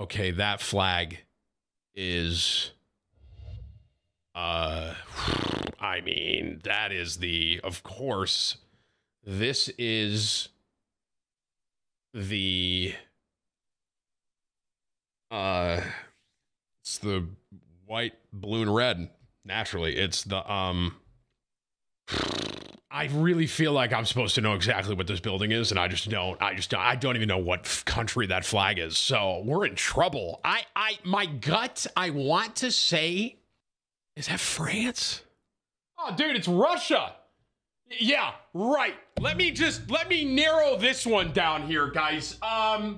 Okay, that flag is... I mean, that is the... Of course, this is the... It's the white, blue, and red. Naturally, it's the... I really feel like I'm supposed to know exactly what this building is, and I just don't. I don't even know what country that flag is. So we're in trouble. My gut, I want to say, is that France? Oh, dude, it's Russia. Yeah, right. Let me narrow this one down here, guys.